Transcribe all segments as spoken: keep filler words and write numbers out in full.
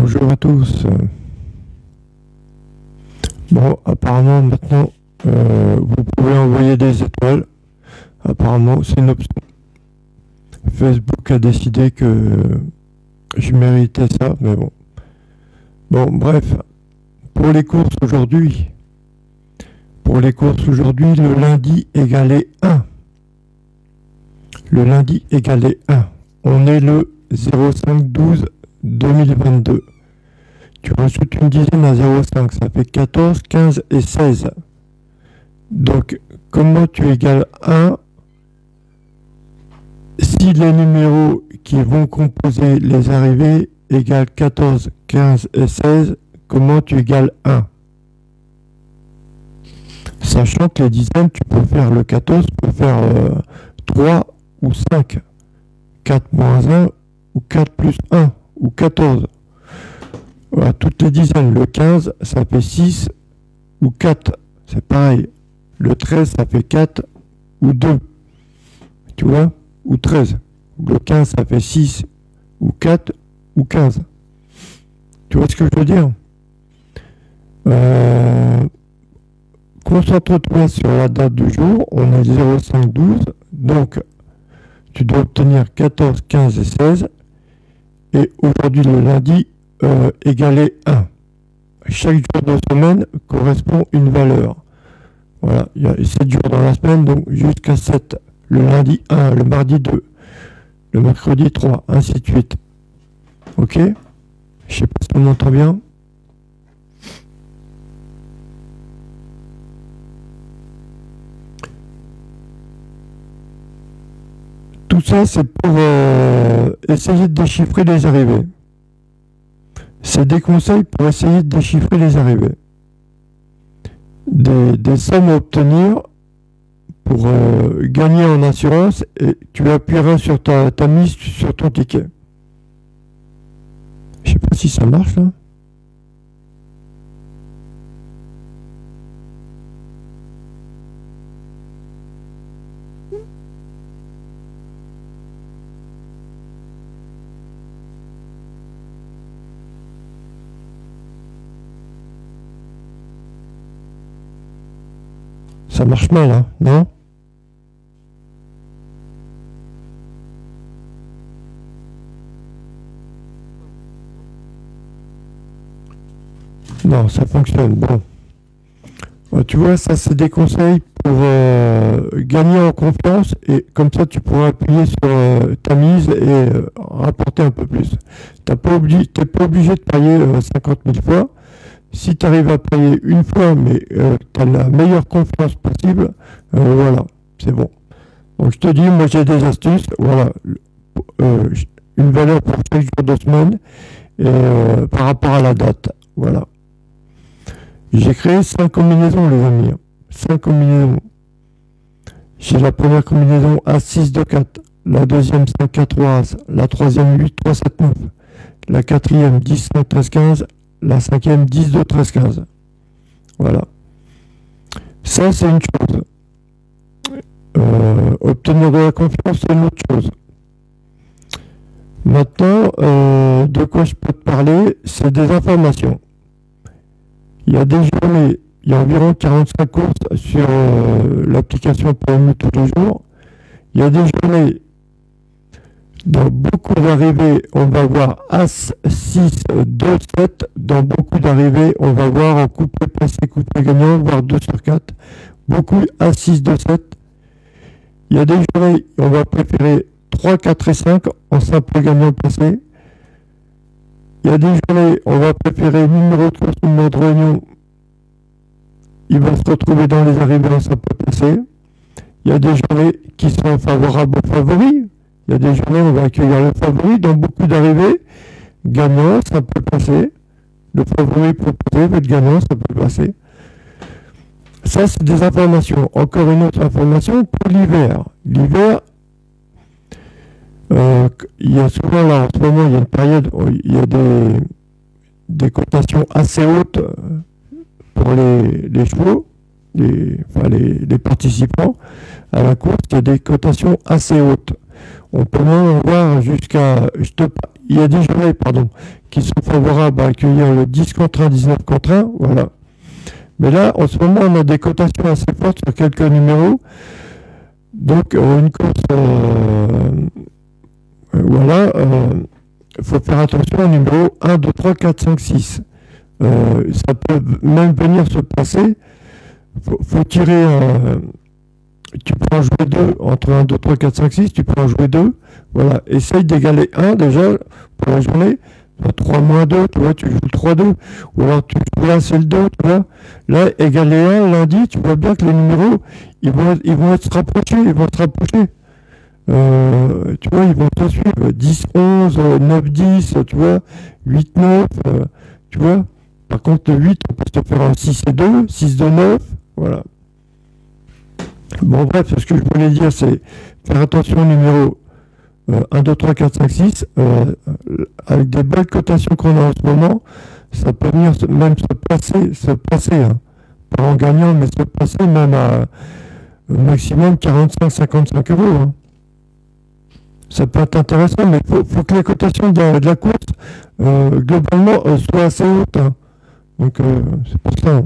Bonjour à tous. Bon, apparemment maintenant, euh, vous pouvez envoyer des étoiles. Apparemment, c'est une option. Facebook a décidé que je méritais ça, mais bon. Bon, bref. Pour les courses aujourd'hui, pour les courses aujourd'hui, le lundi égalé un. Le lundi égalé un. On est le zéro cinq douze deux mille vingt-deux. Tu rajoutes une dizaine à zéro virgule cinq, ça fait quatorze, quinze et seize. Donc, comment tu égales un si les numéros qui vont composer les arrivées égale quatorze, quinze et seize, comment tu égales un? Sachant que les dizaines, tu peux faire le quatorze, tu peux faire euh, trois ou cinq. quatre moins un ou quatre plus un ou quatorze. Voilà, toutes les dizaines. Le quinze, ça fait six ou quatre. C'est pareil. Le treize, ça fait quatre ou deux. Tu vois? Ou treize. Le quinze, ça fait six ou quatre ou quinze. Tu vois ce que je veux dire? euh, Concentre-toi sur la date du jour. On est zéro cinq douze. Donc, tu dois obtenir quatorze, quinze et seize. Et aujourd'hui, le lundi, euh, égalé un. Chaque jour de semaine correspond à une valeur. Voilà, il y a sept jours dans la semaine, donc jusqu'à sept. Le lundi un, le mardi deux, le mercredi trois, ainsi de suite. Ok? Je sais pas si on m'entend bien. Tout ça, c'est pour euh, essayer de déchiffrer les arrivées. C'est des conseils pour essayer de déchiffrer les arrivées. Des, des sommes à obtenir pour euh, gagner en assurance, et tu appuieras sur ta, ta mise sur ton ticket. Je sais pas si ça marche là. Ça marche mal, hein, non? Non, ça fonctionne. Bon. Euh, tu vois, ça, c'est des conseils pour euh, gagner en confiance, et comme ça, tu pourras appuyer sur euh, ta mise et euh, rapporter un peu plus. Tu n'es pas obligé de payer euh, cinquante mille fois. Si tu arrives à payer une fois, mais euh, tu as la meilleure confiance possible, euh, voilà, c'est bon. Donc je te dis, moi j'ai des astuces, voilà, euh, une valeur pour chaque jour de semaine, et euh, par rapport à la date, voilà. J'ai créé cinq combinaisons, les amis, cinq combinaisons. J'ai la première combinaison As six deux quatre, la deuxième cinq quatre trois As, la troisième huit trois sept neuf, la quatrième dix cinq treize quinze, la cinquième dix deux treize quinze. Voilà. Ça, c'est une chose. Euh, obtenir de la confiance, c'est une autre chose. Maintenant, euh, de quoi je peux te parler, c'est des informations. Il y a des journées, il y a environ quarante-cinq courses sur euh, l'application P M U tous les jours. Il y a des journées, dans beaucoup d'arrivées, on va voir As six deux sept. Dans beaucoup d'arrivées, on va voir en coupé passé, coupé gagnant, voire deux sur quatre. Beaucoup As six deux sept. Il y a des journées, on va préférer trois, quatre et cinq en simple gagnant passé. Il y a des journées, on va préférer numéro de course, numéro de réunion. Il va se retrouver dans les arrivées en simple passé. Il y a des journées qui sont favorables aux favoris. Il y a des journées où on va accueillir le favori. Dans beaucoup d'arrivées, gagnant, ça peut passer. Le favori proposé va être gagnant, ça peut passer. Ça, c'est des informations. Encore une autre information pour l'hiver. L'hiver, euh, il y a souvent, là, en ce moment, il y a une période où il y a des, des cotations assez hautes pour les, les chevaux, les, enfin les, les participants à la course. Il y a des cotations assez hautes. On peut même voir jusqu'à... il y a des journées, pardon, qui sont favorables à accueillir le dix contre un, dix-neuf contre un, voilà. Mais là, en ce moment, on a des cotations assez fortes sur quelques numéros. Donc, euh, une course, euh, euh, voilà, il faut faire attention au numéro un, deux, trois, quatre, cinq, six. Euh, ça peut même venir se passer. Il faut, faut tirer un... Tu peux en jouer deux, entre un, deux, trois, quatre, cinq, six, tu peux en jouer deux. Voilà, essaye d'égaler un déjà pour la journée. trois moins deux, tu vois, tu joues trois deux. Ou alors tu joues là, c'est le deux, tu vois. Là, égaler un, lundi, tu vois bien que les numéros, ils vont, ils vont être rapprochés, ils vont se rapprocher. Euh, tu vois, ils vont te suivre. dix, onze, neuf, dix, tu vois, huit, neuf, euh, tu vois. Par contre, le huit, on peut se faire un six et deux, six, deux, neuf, voilà. Bon, bref, ce que je voulais dire, c'est faire attention au numéro euh, un, deux, trois, quatre, cinq, six. Euh, avec des belles cotations qu'on a en ce moment, ça peut venir se, même se passer, se passer, hein, pas en gagnant, mais se passer même à au maximum quarante-cinq à cinquante-cinq euros. Hein. Ça peut être intéressant, mais il faut, faut que les cotations de, de la course, euh, globalement, euh, soient assez hautes. Hein. Donc, euh, c'est pour ça. Hein.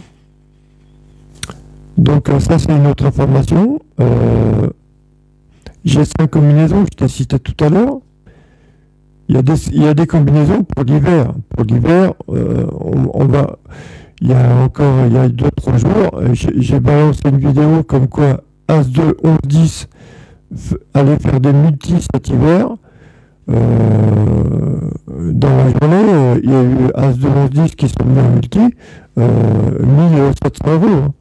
Donc euh, ça c'est une autre information. Euh, G cinq combinaisons, je t'ai cité tout à l'heure. Il y a des, il y a des combinaisons pour l'hiver. Pour l'hiver, euh, on, on va. Il y a encore, il y a deux trois jours, j'ai balancé une vidéo comme quoi As deux, onze, dix allait faire des multis cet hiver. Euh, dans la journée, euh, il y a eu As deux, onze, dix qui sont mis en multi, euh, mille sept cents euros. Hein.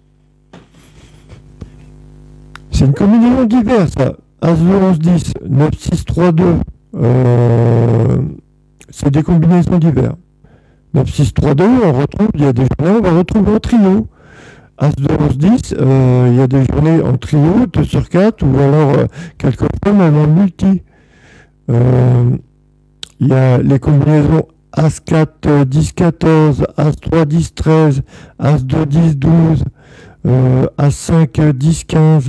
C'est une combinaison d'hiver, ça. As deux, onze, dix, neuf, six, trois, deux. Euh, c'est des combinaisons d'hiver. neuf, six, trois, deux, on retrouve, il y a des journées, on va retrouver en trio. As deux, onze, dix, euh, il y a des journées en trio, deux sur quatre, ou alors euh, quelquefois même en multi. Euh, il y a les combinaisons As quatre, dix, quatorze, As trois, dix, treize, As deux, dix, douze, euh, As cinq, dix, quinze.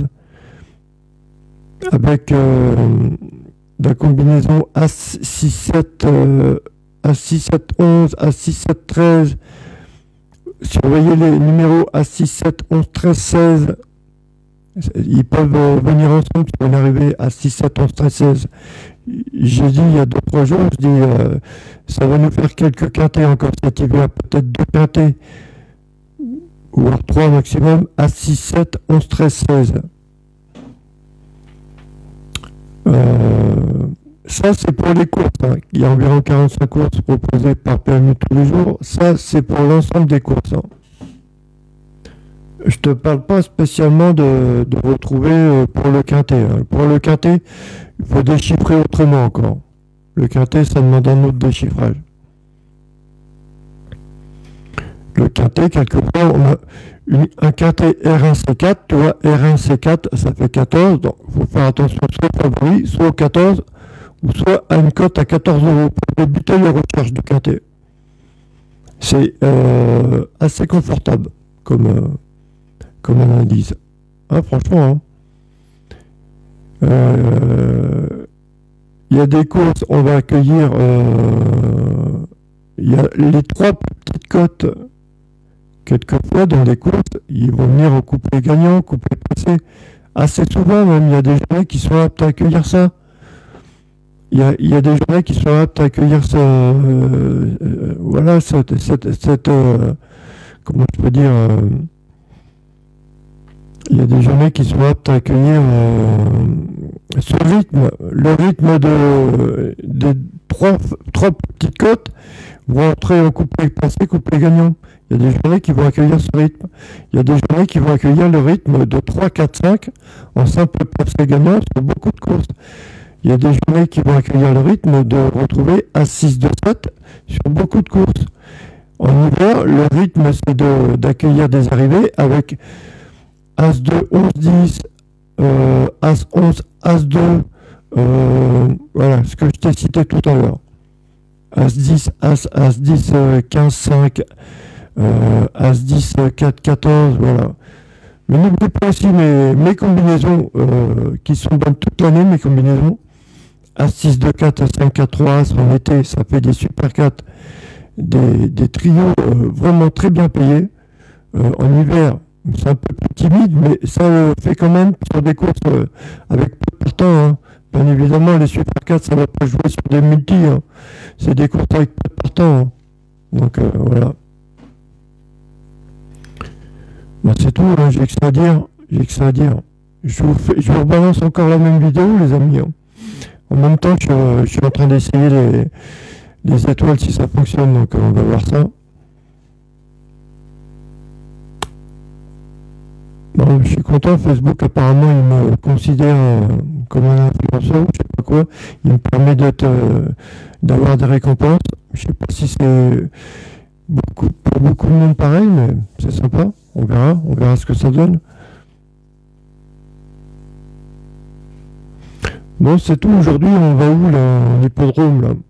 Avec euh, la combinaison As six, sept, euh, As six, sept, onze, As six, sept, treize. Surveillez les numéros As six, sept, onze, treize, seize. Ils peuvent euh, venir ensemble pour en arriver à six, sept, onze, treize, seize. J'ai dit il y a deux trois jours, je dis euh, ça va nous faire quelques quintés encore cet hiver, peut-être deux quintés, ou alors trois maximum, As six, sept, onze, treize, seize. Euh, ça c'est pour les courses, hein. Il y a environ quarante-cinq courses proposées par P M U tous les jours, ça c'est pour l'ensemble des courses. Hein. Je te parle pas spécialement de, de retrouver euh, pour le quintet. Hein. Pour le quintet, il faut déchiffrer autrement encore. Le quintet, ça demande un autre déchiffrage. Le quintet, quelquefois, on a une, un quintet R un C quatre, tu vois, R un C quatre, ça fait quatorze, donc il faut faire attention soit au favori, soit au quatorze, ou soit à une cote à quatorze euros pour débuter les recherches de quintet. C'est euh, assez confortable comme, euh, comme analyse. Hein, franchement, hein. Euh, il y a des courses, on va accueillir euh, il y a les trois petites cotes. Quelquefois, dans les courses, ils vont venir au couplet gagnant, couplet passé. Assez souvent, même, il y a des journées qui sont aptes à accueillir ça. Il y a, il y a des journées qui sont aptes à accueillir ça. Euh, euh, voilà, cette, cette, cette euh, comment je peux dire, euh, il y a des journées qui sont aptes à accueillir euh, ce rythme. Le rythme de, de trois, trois petites cotes vont entrer en couplet passé, couplet gagnant. Il y a des journées qui vont accueillir ce rythme. Il y a des journées qui vont accueillir le rythme de trois, quatre, cinq en simple passé gagnant sur beaucoup de courses. Il y a des journées qui vont accueillir le rythme de retrouver As six, deux, sept sur beaucoup de courses. En hiver, le rythme, c'est d'accueillir des arrivées avec As deux, onze, dix, euh, As onze, As deux, euh, voilà, ce que je t'ai cité tout à l'heure. As dix, As, As dix, euh, quinze, cinq, euh, As dix, quatre, quatorze, voilà. Mais n'oubliez pas aussi mes, mes combinaisons euh, qui sont bonnes toute l'année, mes combinaisons. As six deux quatre, As cinq quatre trois, As en été, ça fait des super quatre, des, des trios euh, vraiment très bien payés. Euh, en hiver, c'est un peu plus timide, mais ça le fait quand même sur des courses euh, avec peu de partants. Hein. Bien évidemment, les super quatre, ça ne va pas jouer sur des multis. Hein. C'est des courses avec peu de partants. Hein. Donc euh, voilà. Bon, c'est tout, hein. J'ai que ça à dire. J'ai que ça à dire. Je vous, fais, je vous rebalance encore la même vidéo, les amis. Hein. En même temps, je, je suis en train d'essayer les, les étoiles si ça fonctionne, donc on va voir ça. Bon, je suis content, Facebook apparemment il me considère euh, comme un influenceur, je sais pas quoi, il me permet d'être, euh, d'avoir des récompenses. Je sais pas si c'est beaucoup, pour beaucoup de monde pareil, mais c'est sympa, on verra, on verra ce que ça donne. Bon, c'est tout, aujourd'hui on va où là, en hippodrome là?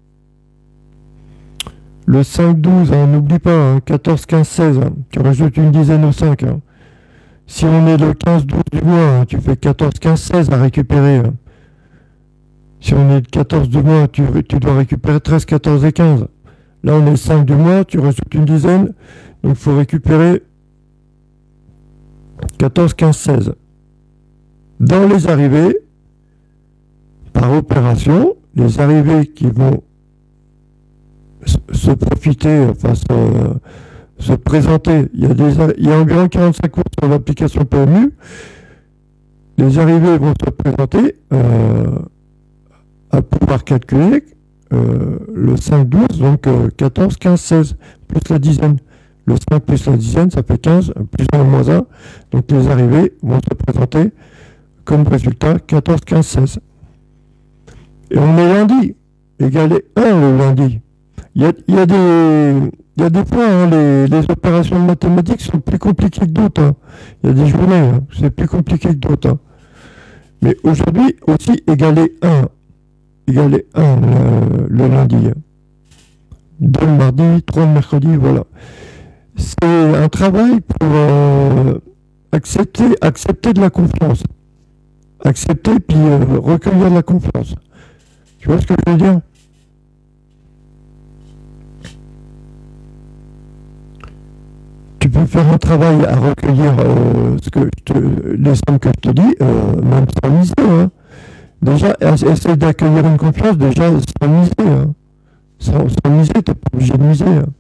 Le cinq douze, hein, n'oublie pas, hein, quatorze quinze seize, hein, tu rajoutes une dizaine au cinq. Hein. Si on est le quinze douze du mois, hein, tu fais quatorze quinze seize à récupérer. Hein. Si on est le quatorze du mois, tu, tu dois récupérer treize, quatorze et quinze. Là, on est le cinq du mois, tu rajoutes une dizaine. Donc, il faut récupérer quatorze, quinze, seize. Dans les arrivées, par opération, les arrivées qui vont se profiter, enfin se, se présenter, il y, a des, il y a environ quarante-cinq courses sur l'application P M U. Les arrivées vont se présenter euh, à pouvoir calculer euh, le cinq douze, donc euh, quatorze, quinze, seize, plus la dizaine. Le cinq plus la dizaine, ça fait quinze, plus un moins un. Donc les arrivées vont se présenter comme résultat quatorze, quinze, seize. Et on est lundi, égalé un le lundi. Il y a, il y a des... Il y a des fois, hein, les, les opérations de mathématiques sont plus compliquées que d'autres. Hein. Il y a des journées, hein, c'est plus compliqué que d'autres. Hein. Mais aujourd'hui, aussi, égaler un. Égaler un le, le lundi. deux le mardi, trois le mercredi, voilà. C'est un travail pour euh, accepter, accepter de la confiance. Accepter, puis euh, recueillir de la confiance. Tu vois ce que je veux dire ? Tu peux faire un travail à recueillir euh, ce que te, les sommes que je te dis, euh, même sans miser. Hein. Déjà, essayer d'accueillir une confiance, déjà sans miser. Hein. Sans, sans miser, tu n'es pas obligé de miser. Hein.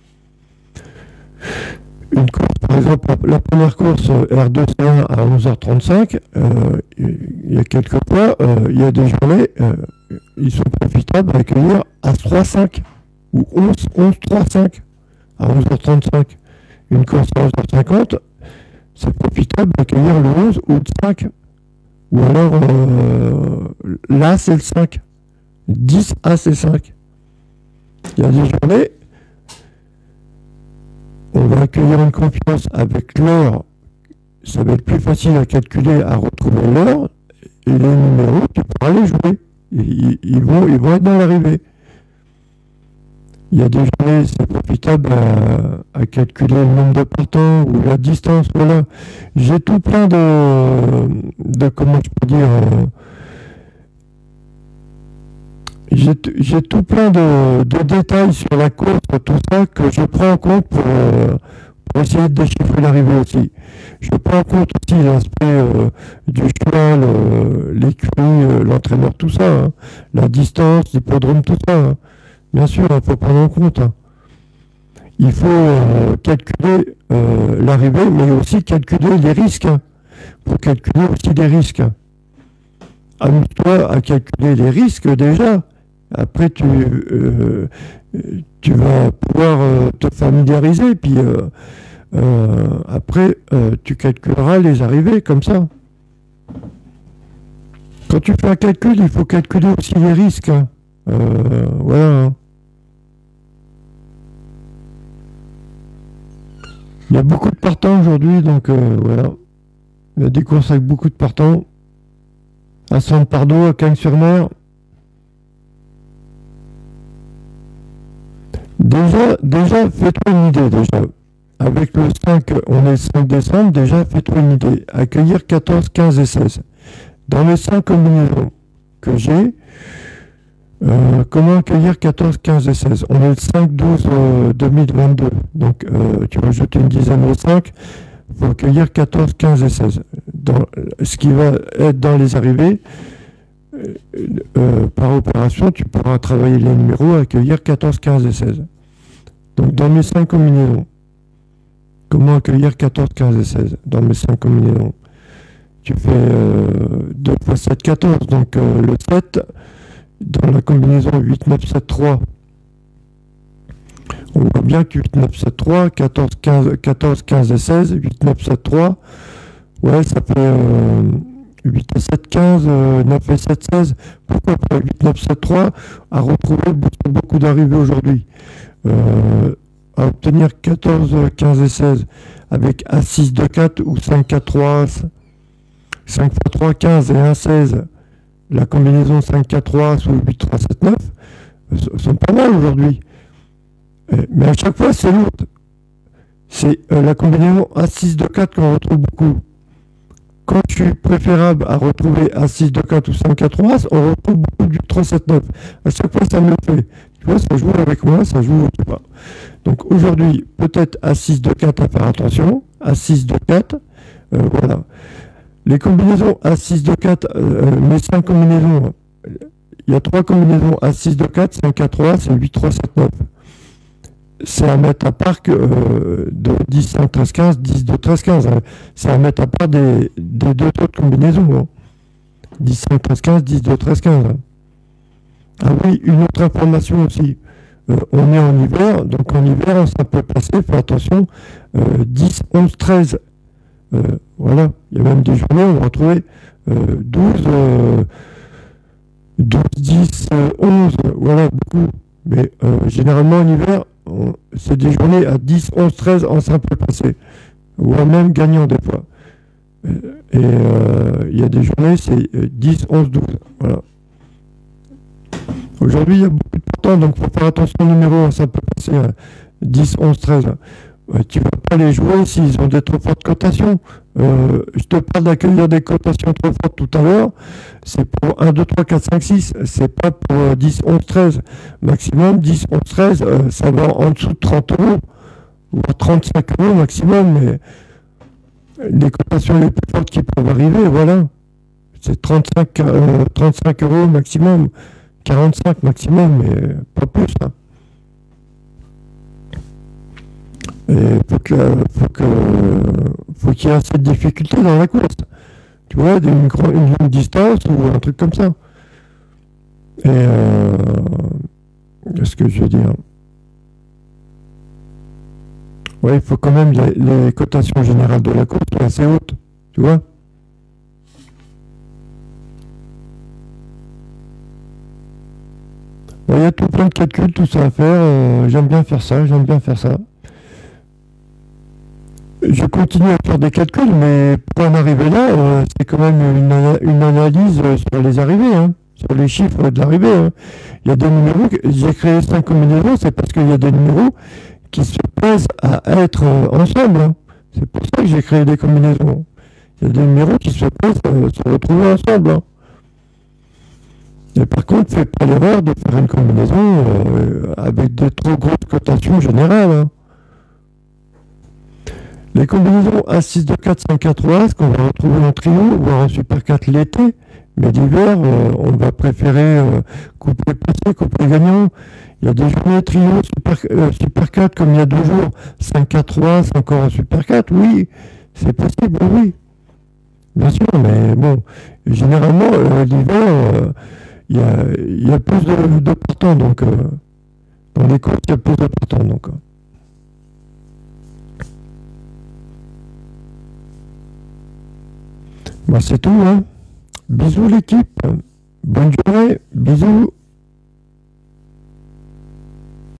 Une course, par exemple, la, la première course R deux C un à onze heures trente-cinq, euh, il y a quelques fois, euh, il y a des journées, euh, ils sont profitables à accueillir à trois cinq ou onze trois cinq à onze heures trente-cinq. Une course à onze heures cinquante, c'est profitable d'accueillir le onze ou le cinq. Ou alors, euh, là, c'est le cinq. dix A, c'est cinq. Il y a des journées, on va accueillir une confiance avec l'heure. Ça va être plus facile à calculer, à retrouver l'heure. Et les numéros, tu pourras les jouer. Ils, ils, vont, ils vont être dans l'arrivée. Il y a des journées, c'est profitable à, à calculer le nombre de partants ou la distance, voilà. J'ai tout plein de, de comment je peux dire, euh, j'ai tout plein de, de détails sur la course, tout ça, que je prends en compte pour, euh, pour essayer de déchiffrer l'arrivée aussi. Je prends en compte aussi l'aspect euh, du cheval, euh, l'écurie, euh, l'entraîneur, tout ça, hein, la distance, l'hippodrome, tout ça, hein. Bien sûr, il faut prendre en compte. Hein. Il faut euh, calculer euh, l'arrivée, mais aussi calculer les risques. Hein. Il faut calculer aussi les risques. Amuse-toi à calculer les risques déjà. Après, tu, euh, tu vas pouvoir euh, te familiariser. Puis euh, euh, après, euh, tu calculeras les arrivées comme ça. Quand tu fais un calcul, il faut calculer aussi les risques. Hein. Euh, voilà. Il y a beaucoup de partants aujourd'hui, donc euh, voilà. Il y a des courses avec beaucoup de partants. À Sainte-Pardo, à Cagnes-sur-Mer. Déjà, déjà, fais-toi une idée, déjà. Avec le cinq, on est le cinq décembre, déjà, fais-toi une idée. Accueillir quatorze, quinze et seize. Dans les cinq combinaisons que j'ai. Euh, comment accueillir quatorze, quinze et seize? On est le cinq douze deux mille vingt-deux. Donc, euh, tu rajoutes une dizaine au cinq. Il faut accueillir quatorze, quinze et seize. Dans, ce qui va être dans les arrivées, euh, euh, par opération, tu pourras travailler les numéros, accueillir quatorze, quinze et seize. Donc, dans mes cinq combinaisons, comment accueillir quatorze, quinze et seize? Dans mes cinq combinaisons, tu fais euh, deux fois sept, quatorze. Donc, euh, le sept, dans la combinaison huit, neuf, sept, trois, on voit bien que huit, neuf, sept, trois, quatorze, quinze, quatorze, quinze et seize, huit, neuf, sept, trois, ouais, ça fait euh, huit et sept, quinze, euh, neuf et sept, seize. Pourquoi pas huit, neuf, sept, trois à retrouver beaucoup, beaucoup d'arrivées aujourd'hui? Euh, à obtenir quatorze, quinze et seize avec A six, deux, quatre ou cinq, quatre, trois, cinq fois trois, quinze et un, seize. La combinaison cinq, quatre, trois sous huit, trois, sept, neuf sont pas mal aujourd'hui. Mais à chaque fois, c'est l'autre. C'est euh, la combinaison A six, deux, quatre qu'on retrouve beaucoup. Quand je suis préférable à retrouver A six, deux, quatre ou cinq, quatre, trois, on retrouve beaucoup du trois, sept, neuf. À chaque fois, ça me le fait. Tu vois, ça joue avec moi, ça joue, je sais pas. Donc aujourd'hui, peut-être A six, deux, quatre à faire attention. A six, deux, quatre. Euh, voilà. Les combinaisons A six, deux, quatre, euh, mes cinq combinaisons, il y a trois combinaisons A six, deux, quatre, cinq, quatre, trois, c'est huit, trois, sept, neuf. C'est à mettre à part que, euh, de dix, cinq, treize, quinze, dix, deux, treize, quinze. Hein. C'est à mettre à part des, des deux autres combinaisons. Hein. dix, cinq, treize, quinze, dix, deux, treize, quinze. Hein. Ah oui, une autre information aussi. Euh, on est en hiver, donc en hiver, ça peut passer, fais attention, euh, dix, onze, treize. Euh, voilà, il y a même des journées où on va retrouver euh, douze, euh, douze, dix, euh, onze, voilà, beaucoup. Mais euh, généralement en hiver, c'est des journées à dix, onze, treize en simple passé, ou même gagnant des fois. Et euh, il y a des journées, c'est dix, onze, douze. Voilà. Aujourd'hui, il y a beaucoup de portants, donc il faut faire attention au numéro en simple passé, hein, dix, onze, treize. Euh, tu ne vas pas les jouer s'ils ont des trop fortes cotations. Euh, je te parle d'accueillir des cotations trop fortes tout à l'heure. C'est pour un, deux, trois, quatre, cinq, six. C'est pas pour euh, dix, onze, treize. Maximum, dix, onze, treize, euh, ça va en dessous de trente euros. Ou à trente-cinq euros maximum. Mais les cotations les plus fortes qui peuvent arriver, voilà. C'est trente-cinq, euh, trente-cinq euros maximum. quarante-cinq maximum, mais pas plus. Hein. Et faut que, faut que, faut qu'il y ait assez de difficulté dans la course. Tu vois, une, une longue distance ou un truc comme ça. Et euh, qu'est-ce que je veux dire? Ouais, il faut quand même les, les cotations générales de la course soient assez hautes. Tu vois? Il y a tout plein de calculs, tout ça à faire. Euh, j'aime bien faire ça, j'aime bien faire ça. Je continue à faire des calculs, mais pour en arriver là, euh, c'est quand même une, une analyse sur les arrivées, hein, sur les chiffres de l'arrivée. Hein. Il y a des numéros, j'ai créé cinq combinaisons, c'est parce qu'il y a des numéros qui se plaisent à être euh, ensemble. Hein. C'est pour ça que j'ai créé des combinaisons. Il y a des numéros qui se plaisent à euh, se retrouver ensemble. Hein. Et par contre, fais pas l'erreur de faire une combinaison euh, avec des trop grosses cotations générales. Hein. Les combinaisons A six, deux, quatre, cinq, quatre, trois, qu'on va retrouver en trio, voire en super quatre l'été, mais l'hiver, euh, on va préférer euh, couper passé, couper gagnant. Il y a des journées trio, super, euh, super quatre, comme il y a deux jours, cinq, quatre, trois, c'est encore un super quatre, oui, c'est possible, oui. Bien sûr, mais bon, généralement, euh, l'hiver, euh, il y, a, y a plus de, de partants, donc, euh, dans les courses, il y a plus de partants, donc. Bah, c'est tout, hein. Bisous l'équipe. Bonne journée. Bisous.